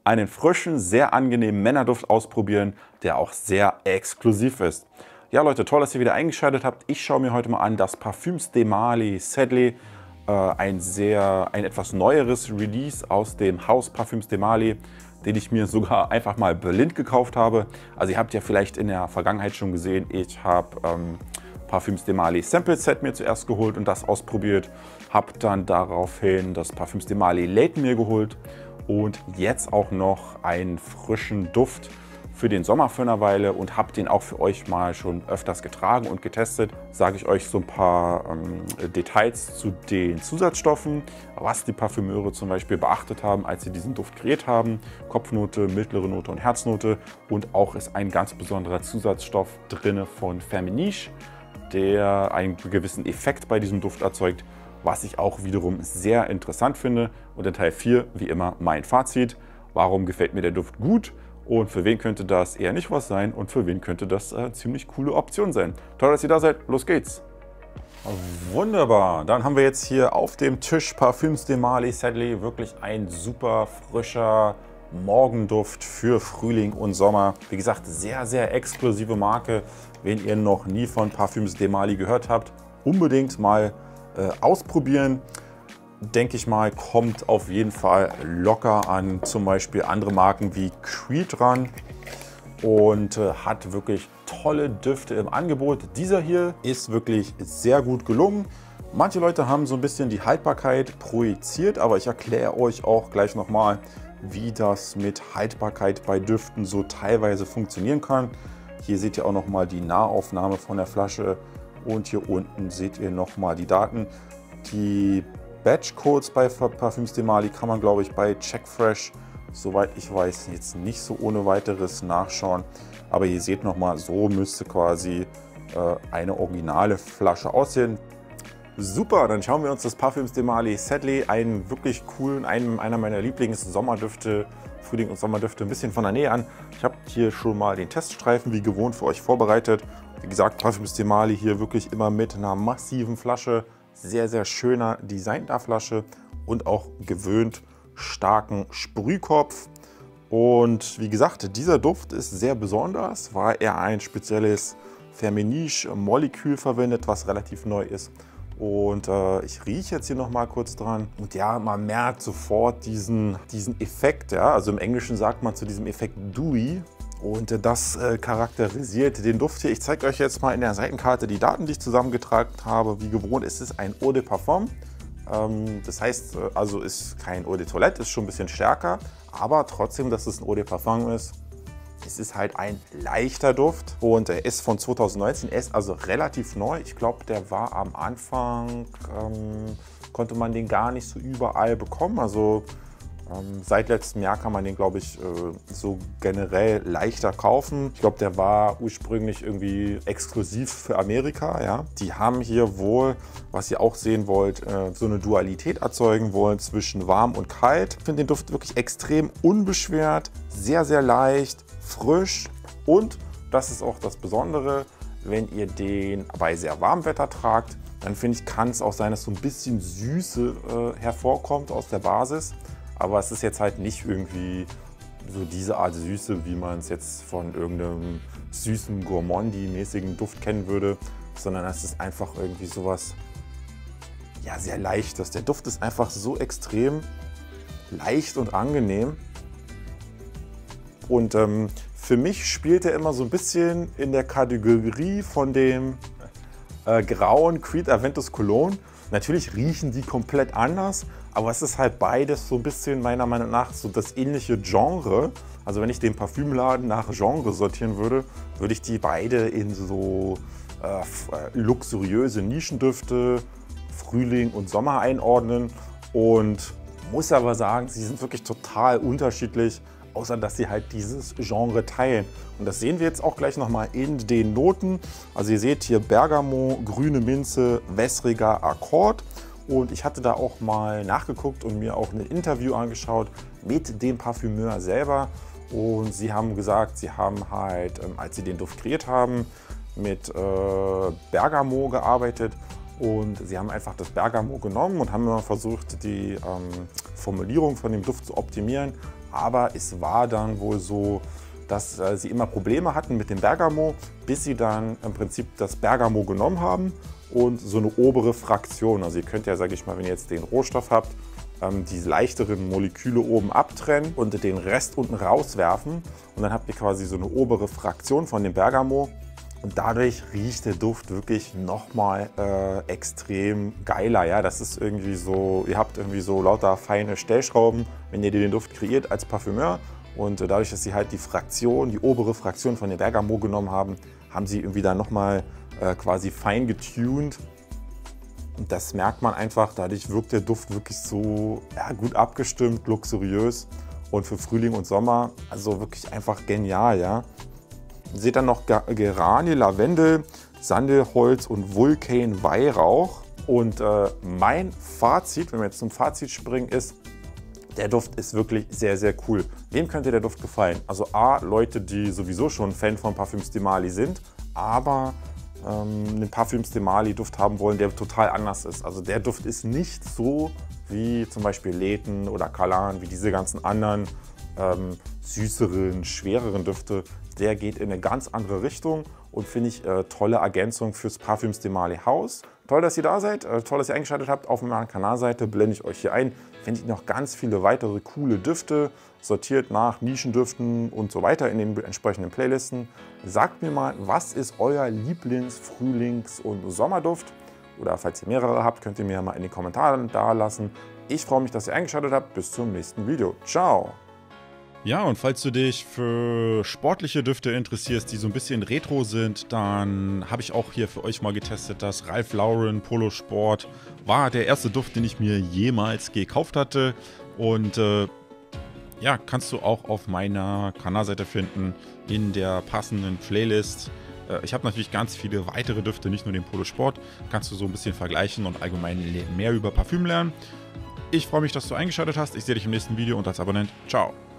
einen frischen, sehr angenehmen Männerduft ausprobieren, der auch sehr exklusiv ist. Ja Leute, toll, dass ihr wieder eingeschaltet habt. Ich schaue mir heute mal an das Parfüms de Marly Sedley, ein etwas neueres Release aus dem Haus Parfüms de Marly, den ich mir sogar einfach mal blind gekauft habe. Also ihr habt ja vielleicht in der Vergangenheit schon gesehen, ich habe Parfüms de Marly Sample Set mir zuerst geholt und das ausprobiert. Habe dann daraufhin das Parfüms de Marly Layton mir geholt und jetzt auch noch einen frischen Duft für den Sommer für eine Weile und habe den auch für euch mal schon öfters getragen und getestet. Sage ich euch so ein paar Details zu den Zusatzstoffen, was die Parfümeure zum Beispiel beachtet haben, als sie diesen Duft kreiert haben. Kopfnote, mittlere Note und Herznote, und auch ist ein ganz besonderer Zusatzstoff drin von Firmenich, der einen gewissen Effekt bei diesem Duft erzeugt, was ich auch wiederum sehr interessant finde. Und in Teil 4, wie immer, mein Fazit. Warum gefällt mir der Duft gut? Und für wen könnte das eher nicht was sein und für wen könnte das eine ziemlich coole Option sein. Toll, dass ihr da seid. Los geht's. Wunderbar. Dann haben wir jetzt hier auf dem Tisch Parfüms de Marly Sedley. Wirklich ein super frischer Morgenduft für Frühling und Sommer. Wie gesagt, sehr, sehr exklusive Marke. Wenn ihr noch nie von Parfüms de Marly gehört habt, unbedingt mal ausprobieren. Denke ich mal, kommt auf jeden Fall locker an zum Beispiel andere Marken wie Creed ran und hat wirklich tolle Düfte im Angebot. Dieser hier ist wirklich sehr gut gelungen. Manche Leute haben so ein bisschen die Haltbarkeit projiziert, aber ich erkläre euch auch gleich nochmal, wie das mit Haltbarkeit bei Düften so teilweise funktionieren kann. Hier seht ihr auch nochmal die Nahaufnahme von der Flasche und hier unten seht ihr nochmal die Daten. Die Batch-Codes bei Parfüms de Marly kann man, glaube ich, bei Checkfresh, soweit ich weiß, jetzt nicht so ohne weiteres nachschauen. Aber ihr seht nochmal, so müsste quasi eine originale Flasche aussehen. Super, dann schauen wir uns das Parfüms de Marly Sedley, einen wirklich coolen, einer meiner Lieblings-Sommerdüfte, Frühling- und Sommerdüfte, ein bisschen von der Nähe an. Ich habe hier schon mal den Teststreifen wie gewohnt für euch vorbereitet. Wie gesagt, Parfüms de Marly hier wirklich immer mit einer massiven Flasche. Sehr, sehr schöner designter Flasche und auch gewöhnt starken Sprühkopf. Und wie gesagt, dieser Duft ist sehr besonders, weil er ein spezielles Firmenich-Molekül verwendet, was relativ neu ist. Und ich rieche jetzt hier noch mal kurz dran. Und ja, man merkt sofort diesen Effekt. Ja? Also im Englischen sagt man zu diesem Effekt Dewy. Und das charakterisiert den Duft hier. Ich zeige euch jetzt mal in der Seitenkarte die Daten, die ich zusammengetragen habe. Wie gewohnt ist es ein Eau de Parfum. Das heißt, also ist kein Eau de Toilette, ist schon ein bisschen stärker. Aber trotzdem, dass es ein Eau de Parfum ist, es ist halt ein leichter Duft. Und er ist von 2019, er ist also relativ neu. Ich glaube, der war am Anfang, konnte man den gar nicht so überall bekommen. Also seit letztem Jahr kann man den, glaube ich, so generell leichter kaufen. Ich glaube, der war ursprünglich irgendwie exklusiv für Amerika. Ja? Die haben hier wohl, was ihr auch sehen wollt, so eine Dualität erzeugen wollen zwischen warm und kalt. Ich finde den Duft wirklich extrem unbeschwert, sehr, sehr leicht, frisch, und das ist auch das Besondere, wenn ihr den bei sehr warmem Wetter tragt, dann finde ich, kann es auch sein, dass so ein bisschen Süße hervorkommt aus der Basis. Aber es ist jetzt halt nicht irgendwie so diese Art Süße, wie man es jetzt von irgendeinem süßen Gourmandi-mäßigen Duft kennen würde, sondern es ist einfach irgendwie sowas, ja, sehr Leichtes. Der Duft ist einfach so extrem leicht und angenehm. Und für mich spielt er immer so ein bisschen in der Kategorie von dem grauen Creed Aventus Cologne. Natürlich riechen die komplett anders, aber es ist halt beides so ein bisschen meiner Meinung nach so das ähnliche Genre. Also wenn ich den Parfümladen nach Genre sortieren würde, würde ich die beide in so luxuriöse Nischendüfte, Frühling und Sommer einordnen. Und muss aber sagen, sie sind wirklich total unterschiedlich, außer dass sie halt dieses Genre teilen. Und das sehen wir jetzt auch gleich nochmal in den Noten. Also ihr seht hier Bergamot, grüne Minze, wässriger Akkord. Und ich hatte da auch mal nachgeguckt und mir auch ein Interview angeschaut mit dem Parfümeur selber. Und sie haben gesagt, sie haben halt, als sie den Duft kreiert haben, mit Bergamot gearbeitet. Und sie haben einfach das Bergamot genommen und haben immer versucht, die Formulierung von dem Duft zu optimieren. aber es war dann wohl so, dass sie immer Probleme hatten mit dem Bergamo, bis sie dann im Prinzip das Bergamo genommen haben und so eine obere Fraktion, also ihr könnt ja, sage ich mal, wenn ihr jetzt den Rohstoff habt, die leichteren Moleküle oben abtrennen und den Rest unten rauswerfen und dann habt ihr quasi so eine obere Fraktion von dem Bergamo und dadurch riecht der Duft wirklich nochmal extrem geiler. Ja? Das ist irgendwie so, ihr habt irgendwie so lauter feine Stellschrauben, wenn ihr den Duft kreiert als Parfümeur. Und dadurch, dass sie halt die Fraktion, die obere Fraktion von dem Bergamo genommen haben, haben sie irgendwie da nochmal quasi fein getuned. Und das merkt man einfach, dadurch wirkt der Duft wirklich so gut abgestimmt, luxuriös. Und für Frühling und Sommer, also wirklich einfach genial. Ja? Ihr seht dann noch Geranie, Lavendel, Sandelholz und Vulkan-Weihrauch. Und mein Fazit, wenn wir jetzt zum Fazit springen, ist, der Duft ist wirklich sehr, sehr cool. Wem könnte der Duft gefallen? Also A, Leute, die sowieso schon Fan von Parfüms de Marly sind, aber einen Parfüms de Marly Duft haben wollen, der total anders ist. Also der Duft ist nicht so wie zum Beispiel Lethen oder Calan, wie diese ganzen anderen süßeren, schwereren Düfte. Der geht in eine ganz andere Richtung und finde ich tolle Ergänzung fürs Parfüms de Marly Haus. Toll, dass ihr da seid, toll, dass ihr eingeschaltet habt. Auf meiner Kanalseite blende ich euch hier ein. Findet ihr noch ganz viele weitere coole Düfte, sortiert nach Nischendüften und so weiter in den entsprechenden Playlisten. Sagt mir mal, was ist euer Lieblings-Frühlings- und Sommerduft? Oder falls ihr mehrere habt, könnt ihr mir mal in den Kommentaren da lassen. Ich freue mich, dass ihr eingeschaltet habt. Bis zum nächsten Video. Ciao! Ja, und falls du dich für sportliche Düfte interessierst, die so ein bisschen retro sind, dann habe ich auch hier für euch mal getestet. Das Ralph Lauren Polo Sport war der erste Duft, den ich mir jemals gekauft hatte. Und ja, kannst du auch auf meiner Kanalseite finden, in der passenden Playlist. Ich habe natürlich ganz viele weitere Düfte, nicht nur den Polo Sport. Kannst du so ein bisschen vergleichen und allgemein mehr über Parfüm lernen. Ich freue mich, dass du eingeschaltet hast. Ich sehe dich im nächsten Video und als Abonnent. Ciao!